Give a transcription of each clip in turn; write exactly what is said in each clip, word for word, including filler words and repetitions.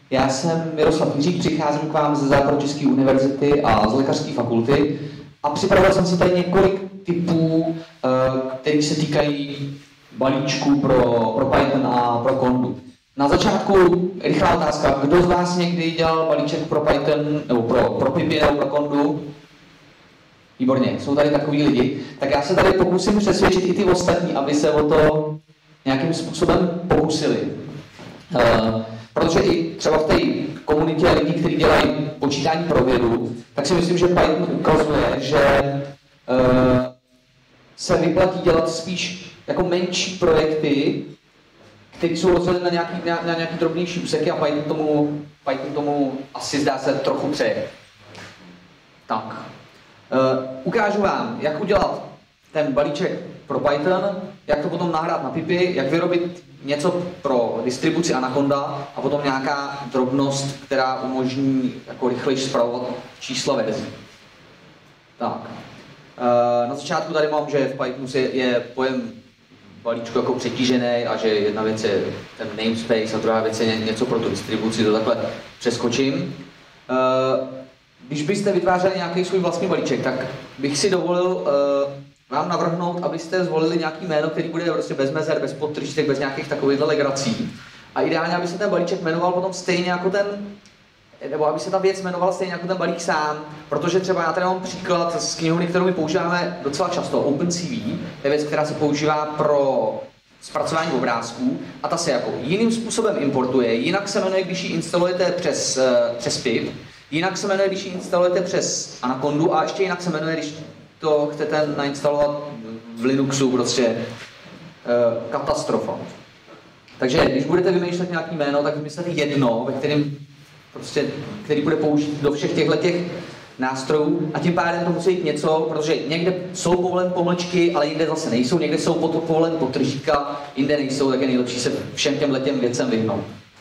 Já jsem Miroslav Jiřík, přicházím k vám ze Západočeské univerzity a z lékařské fakulty a připravil jsem si tady několik typů, které se týkají balíčků pro, pro Python a pro Condu. Na začátku rychlá otázka, kdo z vás někdy dělal balíček pro Python, nebo pro, pro Pipy nebo pro Condu? Výborně, jsou tady takový lidi. Tak já se tady pokusím přesvědčit i ty ostatní, aby se o to nějakým způsobem pokusili. Uh, protože i třeba v té komunitě lidí, kteří dělají počítání pro vědu, tak si myslím, že Python ukazuje, že uh, se vyplatí dělat spíš jako menší projekty, které jsou rozděleny na nějaký, na, na nějaký drobnější úseky a Python tomu, Python tomu asi zdá se trochu přeje. Tak. Uh, ukážu vám, jak udělat ten balíček pro Python, jak to potom nahrát na Pipy, jak vyrobit něco pro distribuci Anaconda a potom nějaká drobnost, která umožní jako rychleji zpravovat čísla verzí. Tak. Uh, na začátku tady mám, že v Pythonu je, je pojem balíčku jako přetížený a že jedna věc je ten namespace a druhá věc je něco pro tu distribuci, to takhle přeskočím. Uh, Když byste vytvářeli nějaký svůj vlastní balíček, tak bych si dovolil uh, vám navrhnout, abyste zvolili nějaký jméno, který bude prostě bez mezer, bez podtržítek, bez nějakých takovýchhle legrací. A ideálně, aby se ten balíček jmenoval potom stejně jako ten, nebo aby se ta věc jmenovala stejně jako ten balík sám, protože třeba já tady mám příklad z knihovny, kterou my používáme docela často, OpenCV, to je věc, která se používá pro zpracování obrázků a ta se jako jiným způsobem importuje, jinak se jmenuje, když ji instalujete přes, uh, přes Pip, jinak se jmenuje, když ji instalujete přes Anacondu a ještě jinak se jmenuje, když to chcete nainstalovat v Linuxu, prostě e, katastrofa. Takže když budete vymýšlet nějaký jméno, tak vymyslete jedno, ve kterém prostě, který bude použít do všech těchto těch nástrojů a tím pádem to musí jít něco, protože někde jsou povolen pomlčky, ale jinde zase nejsou, někde jsou povolen potržítka, jinde nejsou, tak je nejlepší se všem těm letěm věcem vyhnout.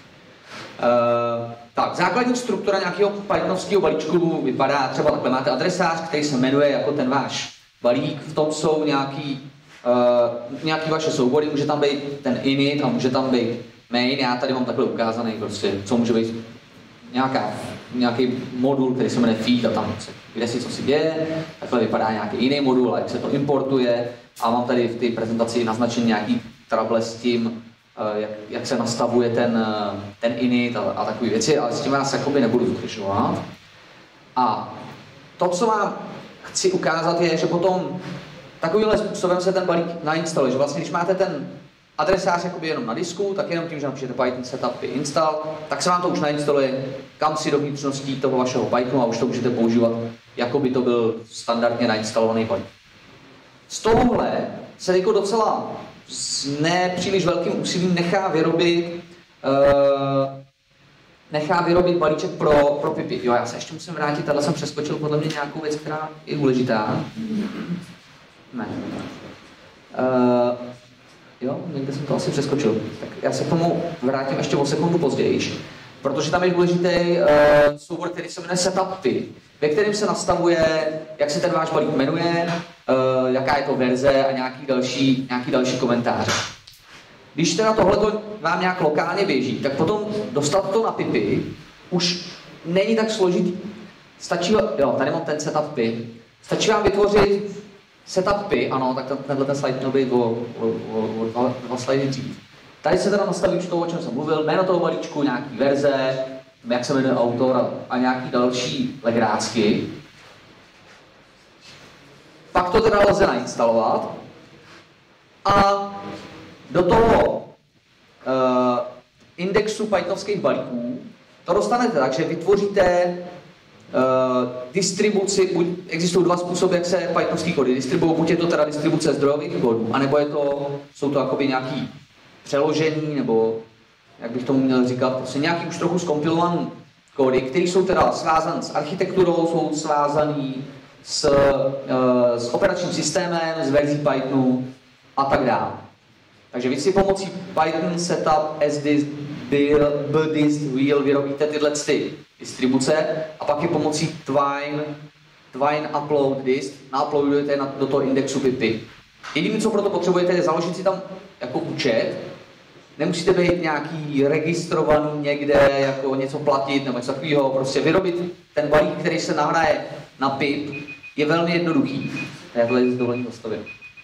Uh, tak, základní struktura nějakého pythonovského balíčku vypadá třeba takhle. Máte adresář, který se jmenuje jako ten váš balík, v tom jsou nějaký, uh, nějaký vaše soubory, může tam být ten init a může tam být main, já tady mám takhle ukázaný, prostě, co může být nějaká, nějaký modul, který se jmenuje feed a tam se, kde si co si děje, takhle vypadá nějaký jiný modul, jak se to importuje a mám tady v té prezentaci naznačený nějaký trouble s tím, Jak, jak se nastavuje ten, ten init a, a takové věci, ale s tím vás jakoby nebudu zdržovat. A to, co vám chci ukázat, je, že potom takovýmhle způsobem se ten balík nainstaluje, že vlastně, když máte ten adresář jakoby jenom na disku, tak jenom tím, že napíšete Python setup install, tak se vám to už nainstaluje kam si do vnitřností toho vašeho Pythonu a už to můžete používat, jako by to byl standardně nainstalovaný balík. Z tohohle se jako docela s nepříliš velkým úsilím nechá vyrobit, uh, nechá vyrobit balíček pro, pro Pipy. Jo, já se ještě musím vrátit, tady jsem přeskočil podle mě nějakou věc, která je důležitá. Ne. Uh, jo, někde jsem to asi přeskočil. Tak já se k tomu vrátím ještě o sekundu později, protože tam je důležitý uh, soubor, který se jmenuje setupy, ve kterém se nastavuje, jak se ten váš balík jmenuje, uh, jaká je to verze a nějaký další, nějaký další komentáře. Když teda tohleto vám nějak lokálně běží, tak potom dostat to na Pipy už není tak složitý. Stačí, jo, tady mám ten setup Py. Stačí vám vytvořit setup Py, ano, tak tenhle ten slide měl být o, o, o, o dva, dva slidy dřív. Tady se teda nastaví už to, o čem jsem mluvil, jméno toho balíčku, nějaký verze, jak se jmenuje autor a, a nějaký další legrácky. Pak to teda lze nainstalovat a do toho uh, indexu pythonovských balíků to dostanete tak, že vytvoříte uh, distribuci, buď existují dva způsoby, jak se pythonovský kódy distribují, buď je to teda distribuce zdrojových kódů, anebo je to, jsou to jakoby nějaký přeložení, nebo jak bych tomu měl říkat, prostě nějaký už trochu zkompilovaný kódy, které jsou teda svázané s architekturou, jsou svázané s, uh, s operačním systémem, s verzí Pythonu a tak dále. Takže vy si pomocí Python setup, sdist, bdist, wheel vyrobíte tyhle ty distribuce a pak je pomocí twine, twine upload dist nauploadujete do toho indexu Pipy. Jediné, co proto potřebujete, je založit si tam jako účet nemusíte být nějaký registrovaný někde, jako něco platit nebo něco takového, prostě vyrobit ten balík, který se nahraje na pip, je velmi jednoduchý. Já to tady s dovolením zastavím.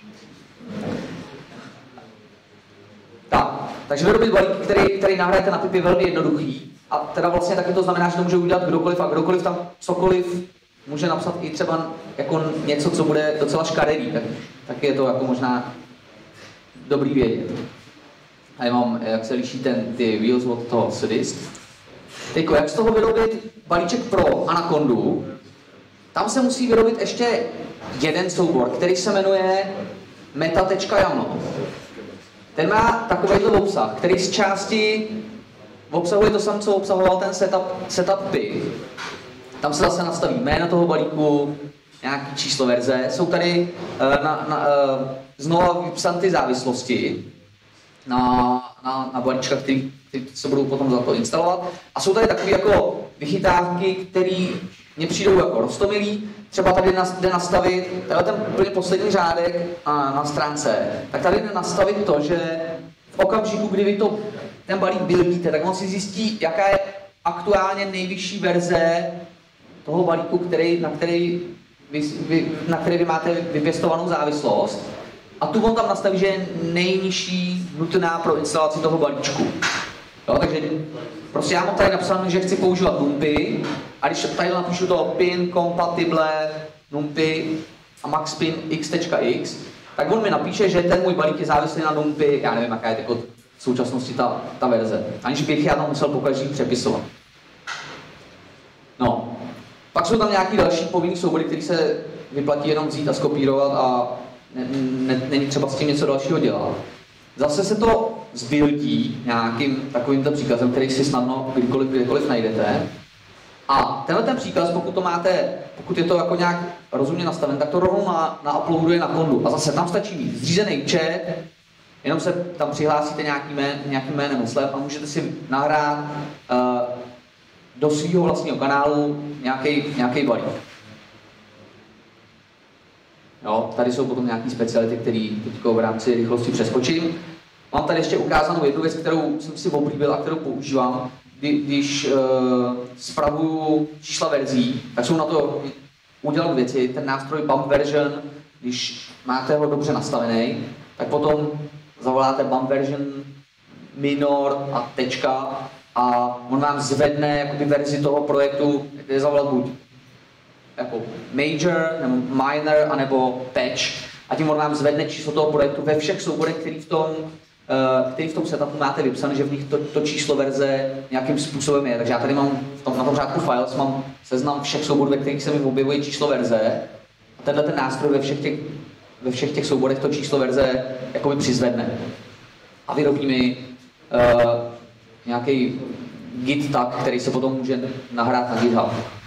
Tak, takže vyrobit balík, který, který nahrajete na pip, je velmi jednoduchý. A teda vlastně taky to znamená, že to může udělat kdokoliv a kdokoliv tam cokoliv může napsat i třeba jako něco, co bude docela škaredý, tak, tak je to jako možná dobrý vědět. A já mám, jak se liší ten, ty wheels od toho Sudist. Teďko, jak z toho vyrobit balíček pro Anacondu, tam se musí vyrobit ještě jeden soubor, který se jmenuje meta.yaml. Ten má takovýto obsah, který z části obsahuje to samé, co obsahoval ten setup, setup pip. Tam se zase nastaví jméno toho balíku, nějaký číslo verze. Jsou tady uh, na, na, uh, znova vypsané ty závislosti na, na, na balíčka, který, který se budou potom za to instalovat. A jsou tady takové jako vychytávky, které mně přijdou jako roztomilý. Třeba tady jde nastavit, tady ten úplně poslední řádek na, na stránce, tak tady jde nastavit to, že v okamžiku, kdy vy to, ten balík buildíte, tak on si zjistí, jaká je aktuálně nejvyšší verze toho balíku, který, na, který vy, vy, na který vy máte vypěstovanou závislost. A tu on tam nastaví, že je nejnižší nutná pro instalaci toho balíčku. Jo, takže prostě já mám tady napsané, že chci používat numpy, a když tady napíšu to pin compatible numpy a maxpin x.x, tak on mi napíše, že ten můj balík je závislý na numpy, já nevím, jaká je jako v současnosti ta, ta verze. Aniž bych já tam musel pokaždý přepisovat. No. Pak jsou tam nějaký další povinný soubory, které se vyplatí jenom vzít a skopírovat a ne, ne, není třeba s tím něco dalšího dělat. Zase se to zbuildí nějakým takovýmto příkazem, který si snadno kdykoliv, kdykoliv najdete. A tenhle ten příkaz, pokud to máte, pokud je to jako nějak rozumně nastaven, tak to rovnou na, na uploaduje na kondu. A zase tam stačí mít zřízený chat, jenom se tam přihlásíte nějakým jmén, nějakým jménem heslem a můžete si nahrát uh, do svého vlastního kanálu nějaký balík. Jo, tady jsou potom nějaké speciality, které teď v rámci rychlosti přeskočím. Mám tady ještě ukázanou jednu věc, kterou jsem si oblíbil a kterou používám. Kdy, když uh, spravuju čísla verzí, tak jsou na to udělat věci. Ten nástroj bump version, když máte ho dobře nastavený, tak potom zavoláte bump version minor a tečka a on vám zvedne jakoby verzi toho projektu, kde je zavolat buď jako major, nebo minor, anebo patch. A tím on vám zvedne číslo toho projektu ve všech souborech, který v tom, uh, který v tom setupu máte vypsané, že v nich to, to číslo verze nějakým způsobem je. Takže já tady mám v tom, na tom řádku files mám seznam všech souborů, ve kterých se mi objevuje číslo verze. A tenhle ten nástroj ve všech těch, ve všech těch souborech to číslo verze jakoby přizvedne. A vyrobí mi uh, nějaký git tag, který se potom může nahrát na GitHub.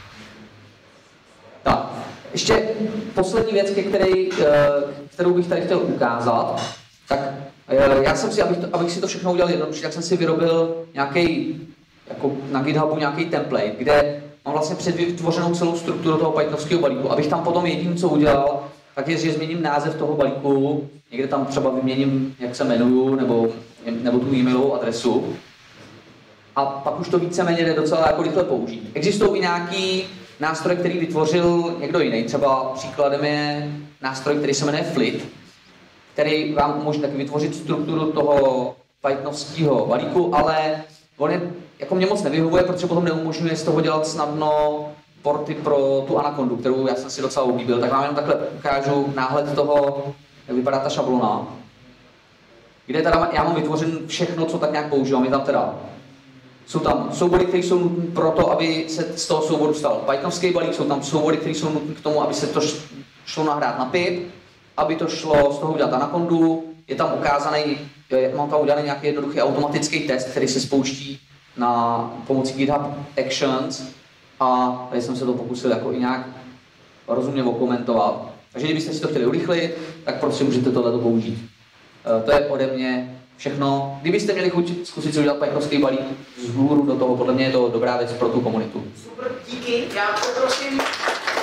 Tak, ještě poslední věc, ke který, kterou bych tady chtěl ukázat, tak já jsem si, abych, to, abych si to všechno udělal jednoduše, tak jsem si vyrobil nějaký, jako na GitHubu nějaký template, kde mám vlastně předvytvořenou celou strukturu toho pythonovského balíku, abych tam potom jediné, co udělal, tak je, že změním název toho balíku, někde tam třeba vyměním, jak se jmenuju, nebo, nebo tu e-mailovou adresu. A pak už to víceméně jde docela jako rychle použít. Existují i nějaký nástroj, který vytvořil někdo jiný. Třeba příkladem je nástroj, který se jmenuje Flit, který vám umožní taky vytvořit strukturu toho pythonovského balíku, ale on je, jako mě moc nevyhovuje, protože potom neumožňuje z toho dělat snadno porty pro tu Anacondu, kterou já jsem si docela oblíbil. Tak vám jenom takhle ukážu náhled toho, jak vypadá ta šablona. Kde teda já mám vytvořen všechno, co tak nějak používám. Je tam teda Jsou tam soubory, které jsou nutné pro to, aby se z toho souboru stal pythonovský balík, jsou tam soubory, které jsou nutné k tomu, aby se to šlo nahrát na pip, aby to šlo z toho udělat Anacondu. Je tam ukázaný, mám tam udělaný nějaký jednoduchý automatický test, který se spouští na pomocí GitHub Actions a tady jsem se to pokusil jako i nějak rozumně okomentovat. Takže kdybyste si to chtěli urychlit, tak prostě můžete tohleto použít. To je ode mě všechno. Kdybyste měli chuť zkusit si udělat pythonovský balík z hůru do toho, podle mě je to dobrá věc pro tu komunitu. Super, díky. Já poprosím